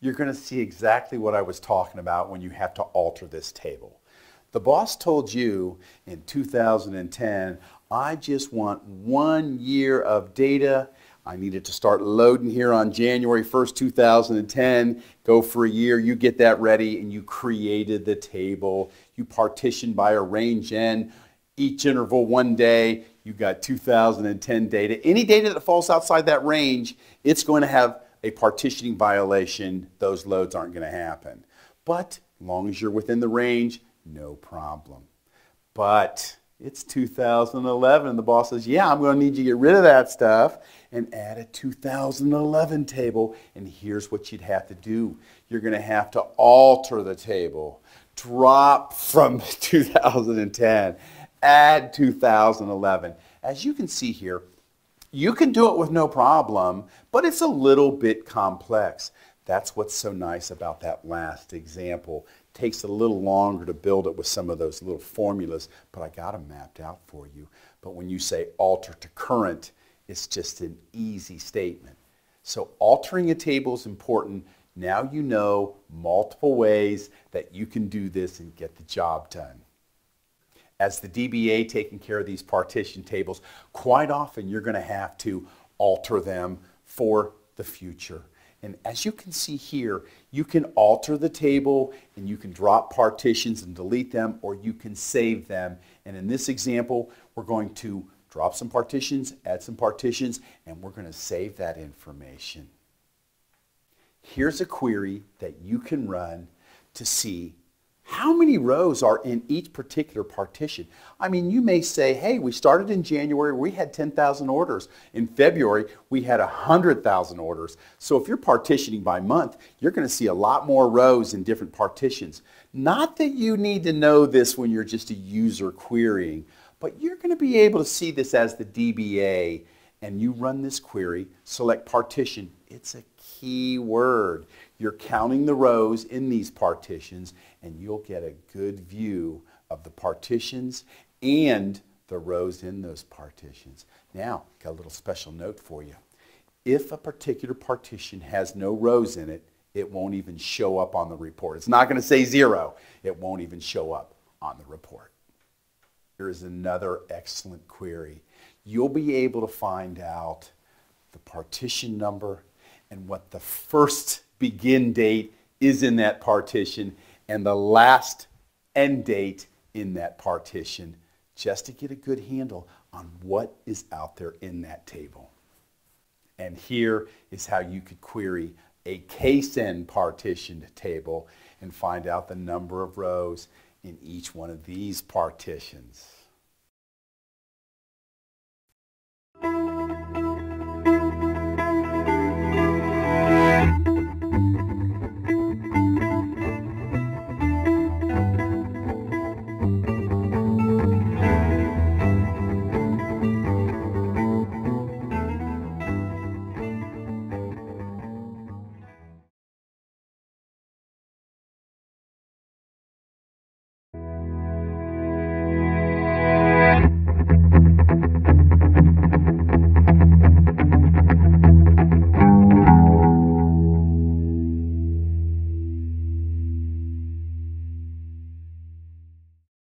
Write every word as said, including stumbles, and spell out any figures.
you're going to see exactly what I was talking about when you have to alter this table. The boss told you in two thousand ten, I just want one year of data. I need it to start loading here on January first, two thousand ten, go for a year, you get that ready, and you created the table. You partitioned by a range n, each interval one day, you got two thousand ten data. Any data that falls outside that range, it's going to have a partitioning violation. Those loads aren't going to happen. But as long as you're within the range, no problem. But it's two thousand eleven and the boss says, yeah, I'm going to need you to get rid of that stuff and add a two thousand eleven table. And here's what you'd have to do. You're going to have to alter the table. Drop from two thousand ten. Add two thousand eleven. As you can see here, you can do it with no problem, but it's a little bit complex. That's what's so nice about that last example. It takes a little longer to build it with some of those little formulas, but I got them mapped out for you. But when you say alter to current, it's just an easy statement. So altering a table is important. Now you know multiple ways that you can do this and get the job done. As the D B A taking care of these partition tables, quite often you're going to have to alter them for the future. And as you can see here, you can alter the table and you can drop partitions and delete them, or you can save them. And in this example, we're going to drop some partitions, add some partitions, and we're going to save that information. Here's a query that you can run to see how many rows are in each particular partition. I mean, you may say, hey, we started in January, we had ten thousand orders. In February, we had one hundred thousand orders. So if you're partitioning by month, you're going to see a lot more rows in different partitions. Not that you need to know this when you're just a user querying, but you're going to be able to see this as the D B A, and you run this query, select partition. It's a key word. You're counting the rows in these partitions, and you'll get a good view of the partitions and the rows in those partitions. Now, got a little special note for you. If a particular partition has no rows in it, it won't even show up on the report. It's not going to say zero. It won't even show up on the report. Here's another excellent query. You'll be able to find out the partition number and what the first begin date is in that partition and the last end date in that partition, just to get a good handle on what is out there in that table. And here is how you could query a case end partitioned table and find out the number of rows in each one of these partitions.